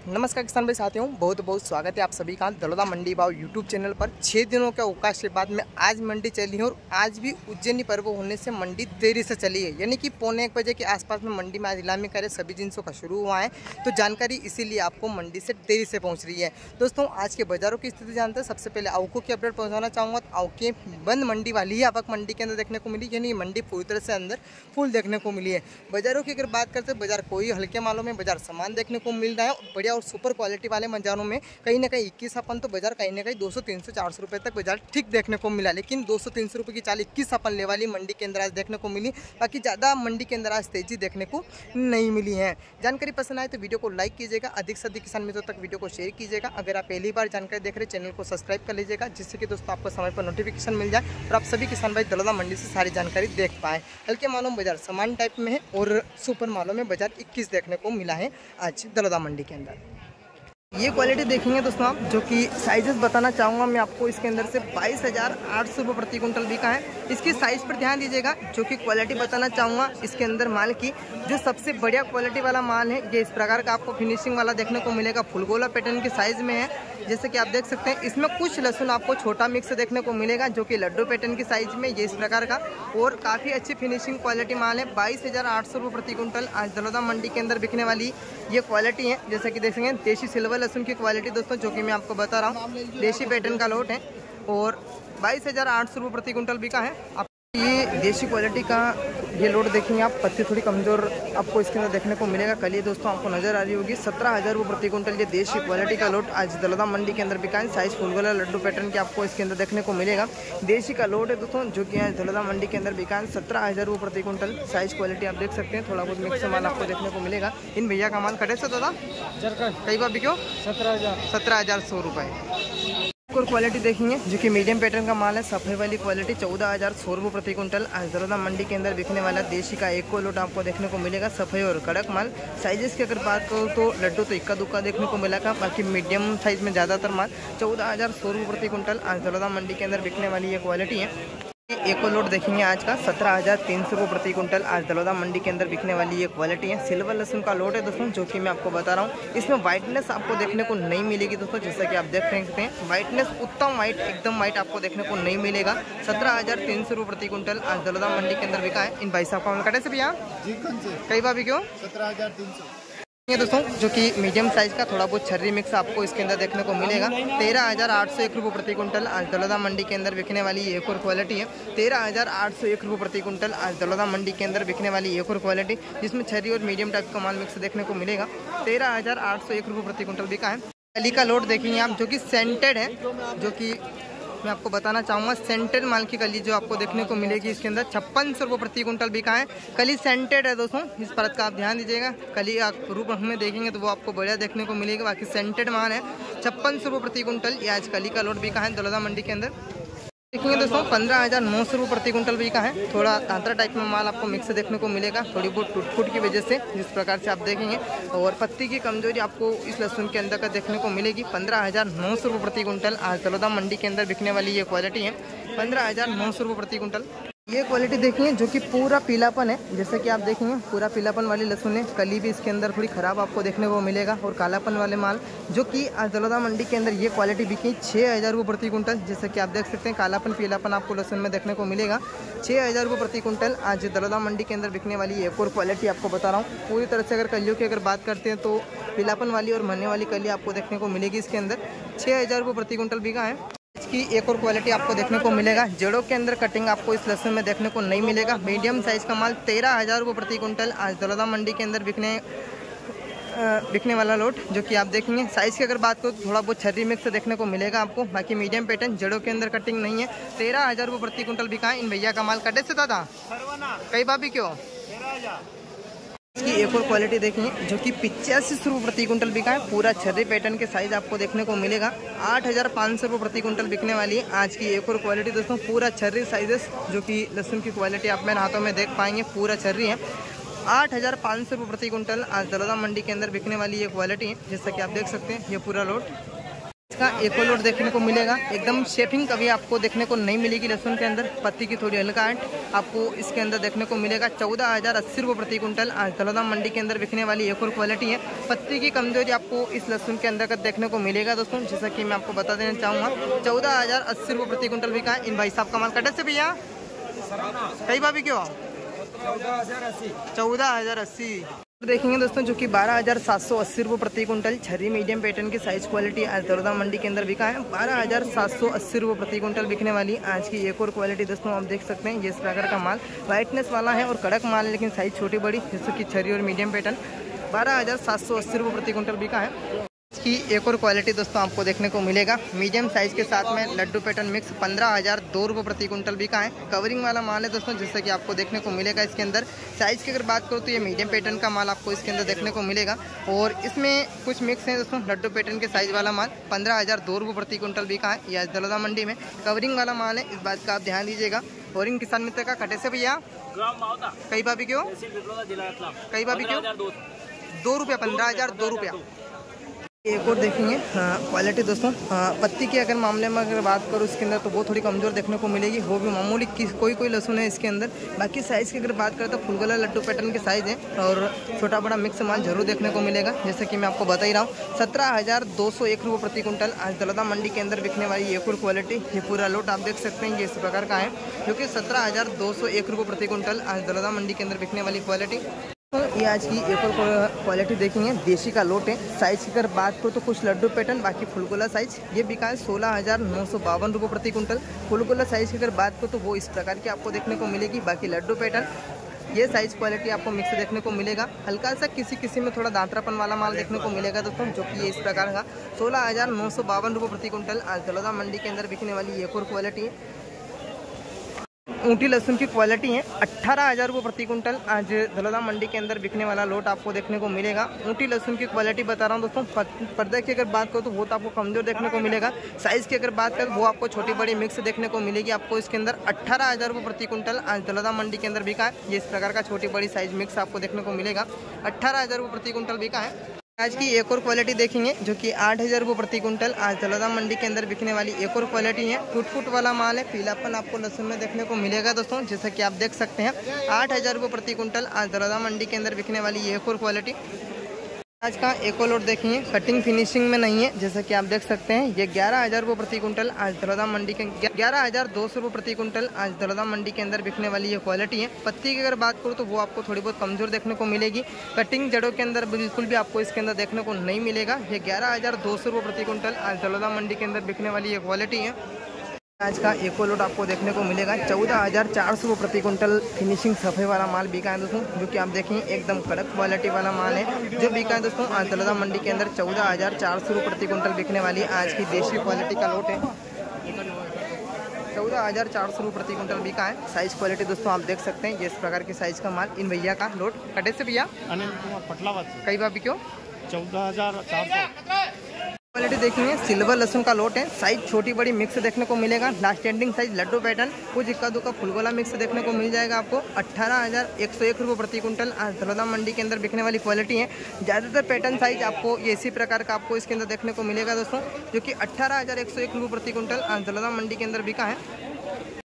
नमस्कार किसान भाई साथियों, बहुत बहुत स्वागत है आप सभी का दलोदा मंडी भाव यूट्यूब चैनल पर। 6 दिनों के अवकाश के बाद में आज मंडी चली है और आज भी उज्जैनी पर्व होने से मंडी देरी से चली है, यानी कि 1:45 बजे के आसपास में मंडी में आज नीलामी करे सभी जिनसों का शुरू हुआ है। तो जानकारी इसीलिए आपको मंडी से देरी से पहुँच रही है। दोस्तों आज के बाजारों की स्थिति जानते हैं। सबसे पहले आवकों की अपडेट पहुँचाना चाहूँगा। तो आवकें बंद मंडी वाली ही आवक मंडी के अंदर देखने को मिली, यानी मंडी पूरी तरह से अंदर फुल देखने को मिली है। बाजारों की अगर बात करते हैं, बाजार कोई हल्के मालों में बाजार सामान देखने को मिल रहा है। बढ़िया और सुपर क्वालिटी वाले मंजारों में कहीं ना कहीं 21 अपन तो बाजार कहीं ना कहीं 200, 300, 400 रुपए तक बाजार ठीक देखने को मिला, लेकिन 200, 300 रुपए की चाल 21 अपन ले वाली मंडी के अंदर आज देखने को मिली। बाकी ज़्यादा मंडी के अंदर आज तेजी देखने को नहीं मिली है। जानकारी पसंद आए तो वीडियो को लाइक कीजिएगा, अधिक से अधिक किसान मित्रों तक वीडियो को शेयर कीजिएगा। अगर आप पहली बार जानकारी देख रहे हैं चैनल को सब्सक्राइब कर लीजिएगा, जिससे कि दोस्तों आपको समय पर नोटिफिकेशन मिल जाए और आप सभी किसान भाई दलोदा मंडी से सारी जानकारी देख पाए। हल्के मालों में बाजार समान टाइप में है और सुपर मालों में बाजार 21 देखने को मिला है आज दलोदा मंडी के अंदर। ये क्वालिटी देखेंगे दोस्तों आप, जो कि साइजेस बताना चाहूँगा मैं आपको। इसके अंदर से 22,800 रुपये प्रति कुंटल बिका है। इसकी साइज़ पर ध्यान दीजिएगा। जो कि क्वालिटी बताना चाहूँगा इसके अंदर माल की, जो सबसे बढ़िया क्वालिटी वाला माल है ये इस प्रकार का आपको फिनिशिंग वाला देखने को मिलेगा। फुलगोला पैटर्न के साइज़ में है, जैसे कि आप देख सकते हैं। इसमें कुछ लहसुन आपको छोटा मिक्स देखने को मिलेगा, जो कि लड्डू पैटर्न की साइज़ में ये इस प्रकार का, और काफ़ी अच्छी फिनिशिंग क्वालिटी माल है। 22,800 रुपये प्रति कुंटल आज दलोदा मंडी के अंदर बिकने वाली ये क्वालिटी है। जैसे कि देख सकते हैं देशी सिल्वर लहसुन की क्वालिटी दोस्तों, जो कि मैं आपको बता रहा हूँ, देशी पैटर्न का लोट है और 22,800 रुपये प्रति कुंटल बिका है। आप ये देशी क्वालिटी का ये लोट देखेंगे आप, पत्ती थोड़ी कमज़ोर आपको इसके अंदर देखने को मिलेगा। कल ये दोस्तों आपको नज़र आ रही होगी 17,000 रुपये प्रति कुंटल ये देशी क्वालिटी का लोट आज दलोदा मंडी के अंदर बिका है। साइज़ फुलगोला लड्डू पैटर्न के आपको इसके अंदर देखने को मिलेगा। देशी का लोट है दोस्तों, जो कि आज दलोदा मंडी के अंदर बिका है 17,000 रुपये प्रति कुंटल। साइज़ क्वालिटी आप देख सकते हैं, थोड़ा बहुत मिक्स माल आपको देखने को मिलेगा। इन भैया का माल खड़े से दादा कई बार बिको 17,100 रुपये। और क्वालिटी देखेंगे जो कि मीडियम पैटर्न का माल है, सफ़ेद वाली क्वालिटी 14,100 रुपये प्रति कुंटल आज दलोदा मंडी के अंदर बिकने वाला देशी का एक को लोट आपको देखने को मिलेगा। सफ़ेद और कड़क माल। साइजेस की अगर बात करूँ तो लड्डू तो इक्का दुक्का देखने को मिलेगा, बाकी मीडियम साइज में ज़्यादातर माल 14,100 रुपये प्रति कुंटल आज दलोदा मंडी के अंदर बिकने वाली ये क्वालिटी है। एक और लोट देखेंगे आज का 17,300 रुपये प्रति कुंटल आज दलोदा मंडी के अंदर बिकने वाली ये क्वालिटी है। सिल्वर लहसुन का लोट है दोस्तों, जो कि मैं आपको बता रहा हूँ। इसमें वाइटनेस आपको देखने को नहीं मिलेगी दोस्तों, जैसा कि आप देख सकते हैं। वाइटनेस उत्तम वाइट, एकदम वाइट आपको देखने को नहीं मिलेगा। 17,300 रुपये प्रति कुंटल आज दलोदा मंडी के अंदर बिका है। इन भाई साहब का कटे से भैया कई बार बिको 17,300 ये दोस्तों, जो कि मीडियम साइज का थोड़ा बहुत छर्री मिक्स आपको इसके अंदर देखने को मिलेगा। 13,801 रुपये प्रति कुंटल आज दलोदा मंडी के अंदर बिकने वाली एक और क्वालिटी है। 13,801 रुपये प्रति कुंटल आज दलोदा मंडी के अंदर बिकने वाली एक और क्वालिटी, जिसमें छर्री और मीडियम टाइप का माल मिक्स देखने को मिलेगा। 13,801 रुपये प्रति कुंटल बिका है। कली का लोट देखेंगे आप, जो कि सेंटेड है, जो कि मैं आपको बताना चाहूँगा सेंटेड माल की कली जो आपको देखने को मिलेगी इसके अंदर 5600 रुपये प्रति कुंटल बिका है। कली सेंटेड है दोस्तों, इस परत का आप ध्यान दीजिएगा। कली आप रूप में देखेंगे तो वो आपको बढ़िया देखने को मिलेगा। बाकी सेंटेड माल है 5600 रुपये प्रति कुंटल ये आज कली का लोट बिका है दलोदा मंडी के अंदर। देखेंगे दोस्तों 15,900 रुपये प्रति कुंटल बिका है। थोड़ा तांत्रा टाइप में माल आपको मिक्स देखने को मिलेगा, थोड़ी बहुत टूट फूट की वजह से, जिस प्रकार से आप देखेंगे। और पत्ती की कमजोरी आपको इस लहसुन के अंदर का देखने को मिलेगी। 15,900 रुपये प्रति कुंटल आज दलोदा मंडी के अंदर बिकने वाली ये क्वालिटी है। 15,900 रुपये प्रति कुंटल ये क्वालिटी देखिए, जो कि पूरा पीलापन है। जैसे कि आप देखेंगे पूरा पीलापन वाली लहसुन है। कली भी इसके अंदर थोड़ी ख़राब आपको देखने को मिलेगा। और कालापन वाले माल जो कि आज दलोदा मंडी के अंदर ये क्वालिटी बिकी 6,000 रुपये प्रति कुंटल। जैसे कि आप देख सकते हैं कालापन पीलापन आपको लहसुन में देखने को मिलेगा। 6,000 रुपये प्रति कुंटल आज दलोदा मंडी के अंदर बिकने वाली एक और क्वालिटी आपको बता रहा हूँ। पूरी तरह से अगर कलियों की अगर बात करते हैं तो पीलापन वाली और मरने वाली कली आपको देखने को मिलेगी इसके अंदर। 6,000 रुपये प्रति कुंटल बिका है। इसकी एक और क्वालिटी आपको देखने को मिलेगा। जड़ों के अंदर कटिंग आपको इस लहसुन में देखने को नहीं मिलेगा। मीडियम साइज का माल 13,000 रुपये प्रति कुंटल आज दलोदा मंडी के अंदर बिकने वाला लोट, जो कि आप देखेंगे। साइज़ की अगर बात करो तो थोड़ा बहुत छर्री मिक्स देखने को मिलेगा आपको। बाकी मीडियम पैटर्न, जड़ों के अंदर कटिंग नहीं है। 13,000 रुपये प्रति कुंटल बिका है। इन भैया का माल कटे से दादा कई बार भी क्यों। इसकी एक और क्वालिटी देखेंगे, जो कि 85 रुपये प्रति कुंटल बिका है। पूरा छर्री पैटर्न के साइज आपको देखने को मिलेगा। 8,500 रुपये प्रति कुंटल बिकने वाली है आज की एक और क्वालिटी दोस्तों। पूरा छर्री साइजेस, जो कि लहसुन की क्वालिटी आप मेरे हाथों में देख पाएंगे, पूरा छर्री है। 8,500 रुपये प्रति कुंटल आज दलोदा मंडी के अंदर बिकने वाली ये क्वालिटी है। जैसा कि आप देख सकते हैं ये पूरा लोट इसका एक और लोड देखने को मिलेगा। एकदम शेपिंग कभी आपको देखने को नहीं मिलेगी लहसुन के अंदर। पत्ती की थोड़ी हल्काहट आपको इसके अंदर देखने को मिलेगा। 14,080 रुपये प्रति कुंटल आज दलोदा मंडी के अंदर बिकने वाली एक और क्वालिटी है। पत्ती की कमजोरी आपको इस लहसुन के अंदर का देखने को मिलेगा दोस्तों, जैसा कि मैं आपको बता देना चाहूँगा। 14,080 रुपये प्रति कुंटल बिका है। इन भाई साहब का माल कटे से भैया कई भाभी क्यों 14,080 देखेंगे दोस्तों, जो कि 12,780 रुपये प्रति कुंटल छर्री मीडियम पैटर्न की साइज क्वालिटी आज दलोदा मंडी के अंदर बिका है। 12,780 रुपये प्रति कुंटल बिकने वाली आज की एक और क्वालिटी दोस्तों आप देख सकते हैं। ये इस प्रकार का माल वाइटनेस वाला है और कड़क माल है, लेकिन साइज छोटी बड़ी जैसे कि छर्री और मीडियम पैटर्न। 12,780 रुपये प्रति कुंटल बिका है। की एक और क्वालिटी दोस्तों आपको देखने को मिलेगा। मीडियम साइज के साथ में लड्डू पैटर्न मिक्स 15,002 रुपये प्रति कुंटल बिका है। कवरिंग वाला माल है दोस्तों, जैसे कि आपको देखने को मिलेगा। इसके अंदर साइज की अगर बात करूँ तो ये मीडियम पैटर्न का माल आपको इसके अंदर देखने को मिलेगा और इसमें कुछ मिक्स है दोस्तों। लड्डू पैटर्न के साइज वाला माल 15,002 रुपये प्रति कुंटल बिका है। यह दलोदा मंडी में कवरिंग वाला माल है, इस बात का आप ध्यान दीजिएगा। और किसान मित्र का कटे से भैया कई भाभी क्यों कई भाभी क्यों 2 रुपया 15,002 रुपया। एक और देखेंगे क्वालिटी दोस्तों। पत्ती के अगर मामले में अगर बात करूँ इसके अंदर तो वो थोड़ी कमज़ोर देखने को मिलेगी। वो भी मामूली कोई लहसुन है इसके अंदर। बाकी साइज़ की अगर बात करें तो फुलगोला लड्डू पैटर्न के साइज़ है और छोटा बड़ा मिक्स माल जरूर देखने को मिलेगा, जैसे कि मैं आपको बता ही रहा हूँ। 17,201 रुपये प्रति कुंटल आज दलोदा मंडी के अंदर बिकने वाली एक और क्वालिटी। ये पूरा लोट आप देख सकते हैं, ये इस प्रकार का है, जो कि 17,201 रुपये प्रति कुंटल आज दलोदा मंडी के अंदर बिकने वाली क्वालिटी। तो ये आज की एक और क्वालिटी देखेंगे। देशी का लोट है। साइज की अगर बात करो तो कुछ लड्डू पैटर्न, बाकी फुलगोला साइज ये बिका है 16,952 रुपये प्रति कुंटल। फुलगोला साइज की अगर बात करो तो वो इस प्रकार की आपको देखने को मिलेगी। बाकी लड्डू पैटर्न ये साइज क्वालिटी आपको मिक्स देखने को मिलेगा। हल्का सा किसी में थोड़ा दांतरापन वाला माल देखने को मिलेगा दोस्तों, जो कि ये इस प्रकार का 16,952 रुपये प्रति कुंटल आज दलोदा मंडी के अंदर बिकने वाली एक और क्वालिटी है। ऊँटी लहसुन की क्वालिटी है। 18,000 रुपये प्रति कुंटल आज दलोदा मंडी के अंदर बिकने वाला लोट आपको देखने को मिलेगा। ऊँटी लहसुन की क्वालिटी बता रहा हूँ दोस्तों। पर्दे की अगर बात करो तो वो तो आपको कमजोर देखने को मिलेगा। साइज़ की अगर बात करें वो आपको छोटी बड़ी मिक्स देखने को मिलेगी। आपको इसके अंदर 18,000 रुपये प्रति कुंटल आज दलोदा मंडी के अंदर बिका है। ये इस प्रकार का छोटी बड़ी साइज मिक्स आपको देखने को मिलेगा। 18,000 रुपये प्रति कुंटल बिका है। आज की एक और क्वालिटी देखेंगे, जो कि 8,000 रुपये प्रति कुंटल आज दलोदा मंडी के अंदर बिकने वाली एक और क्वालिटी है। फुट वाला माल है। पीलापन आपको लहसुन में देखने को मिलेगा दोस्तों, जैसा कि आप देख सकते हैं। 8,000 रुपये प्रति कुंटल आज दलोदा मंडी के अंदर बिकने वाली एक और क्वालिटी। आज का एक और लोट देखेंगे। कटिंग फिनिशिंग में नहीं है, जैसा कि आप देख सकते हैं। ये 11,000 रुपये प्रति कुंटल आज दलोदा मंडी के 11,200 रुपये प्रति कुंटल आज दलोदा मंडी के अंदर बिकने वाली ये क्वालिटी है। पत्ती की अगर बात करूँ तो वो आपको थोड़ी बहुत कमजोर देखने को मिलेगी। कटिंग जड़ों के अंदर बिल्कुल भी आपको इसके अंदर देखने को नहीं मिलेगा। ये 11,200 रुपये प्रति कुंटल आज दलोदा मंडी के अंदर बिकने वाली ये क्वालिटी है। आज का एक और लोट आपको देखने को मिलेगा। 14,400 रुपये प्रति कुंटल फिनिशिंग सफ़े वाला माल बिका है दोस्तों, जो कि आप देखें एकदम कड़क क्वालिटी वाला माल है जो बिका है दोस्तों आज दलोदा मंडी के अंदर। 14,400 रुपये प्रति कुंटल बिकने वाली आज की देशी क्वालिटी का लोट है। 14,400 रुपये प्रति कुंटल बिका है। साइज क्वालिटी दोस्तों आप देख सकते हैं। ये इस प्रकार की साइज का माल इन भैया का लोट कटे से भैया कई बार क्यों 14,400 क्वालिटी देखेंगे। सिल्वर लहसुन का लोट है। साइज छोटी बड़ी मिक्स देखने को मिलेगा। लास्ट एंडिंग साइज लड्डू पैटर्न, कुछ इक्का दुक्का फुलगोला मिक्स देखने को मिल जाएगा आपको। 18,101 रुपये प्रति कुंटल आज दलोदा मंडी के अंदर बिकने वाली क्वालिटी है। ज़्यादातर पैटर्न साइज आपको ये इसी प्रकार का आपको इसके अंदर देखने को मिलेगा दोस्तों, जो कि 18,101 रुपये प्रति कुंटल आज दलोदा मंडी के अंदर बिका है।